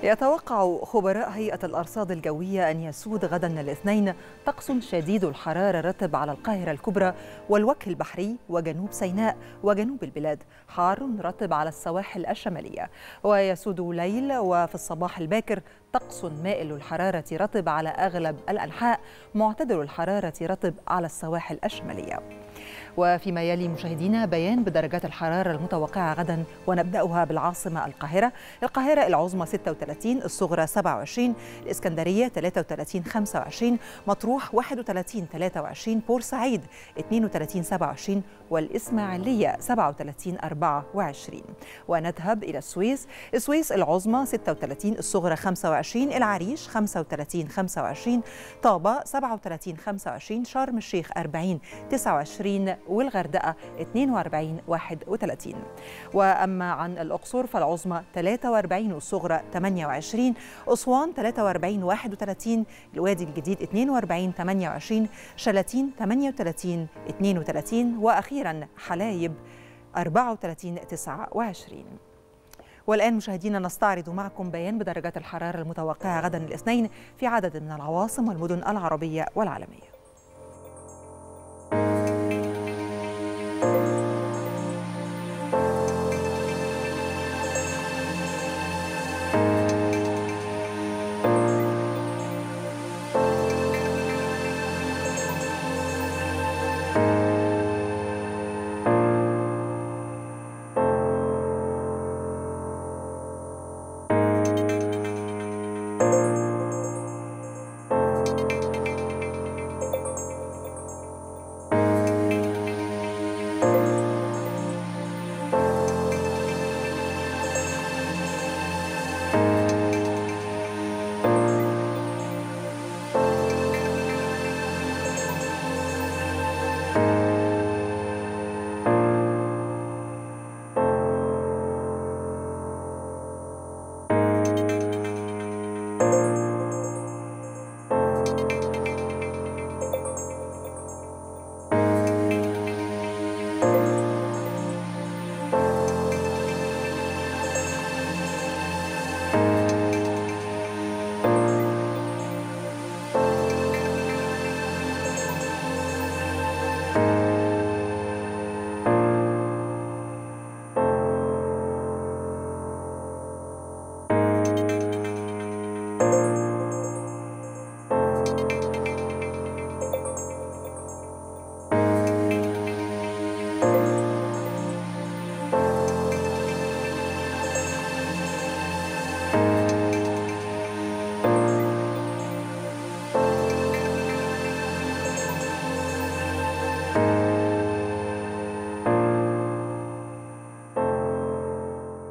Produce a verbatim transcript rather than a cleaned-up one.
يتوقع خبراء هيئة الأرصاد الجوية أن يسود غدا الاثنين طقس شديد الحرارة رطب على القاهرة الكبرى والوجه البحري وجنوب سيناء وجنوب البلاد، حار رطب على السواحل الشمالية. ويسود ليل وفي الصباح الباكر طقس مائل الحرارة رطب على أغلب الأنحاء، معتدل الحرارة رطب على السواحل الشمالية. وفيما يلي مشاهدينا بيان بدرجات الحرارة المتوقعة غدا، ونبدأها بالعاصمة القاهرة. القاهرة العظمى ستة وثلاثين، الصغرى سبعة وعشرين، الإسكندرية ثلاثة وثلاثين خمسة وعشرين، مطروح واحد وثلاثين ثلاثة وعشرين، بورسعيد اثنين وثلاثين سبعة وعشرين، والإسماعيلية سبعة وثلاثين أربعة وعشرين. ونذهب إلى السويس. السويس العظمى ستة وثلاثين، الصغرى خمسة وعشرين، العريش خمسة وثلاثين خمسة وعشرين، طابة سبعة وثلاثين خمسة وعشرين، شرم الشيخ أربعين تسعة وعشرين، والغردقة اثنين وأربعين واحد وثلاثين. وأما عن الأقصر فالعظمى ثلاثة وأربعين والصغرى ثمانية وعشرين، أسوان ثلاثة وأربعين واحد وثلاثين، الوادي الجديد اثنين وأربعين ثمانية وعشرين، شلاتين ثمانية وثلاثين اثنين وثلاثين، وأخيرا حلايب أربعة وثلاثين تسعة وعشرين. والآن مشاهدينا نستعرض معكم بيان بدرجات الحرارة المتوقعة غدا الاثنين في عدد من العواصم والمدن العربية والعالمية.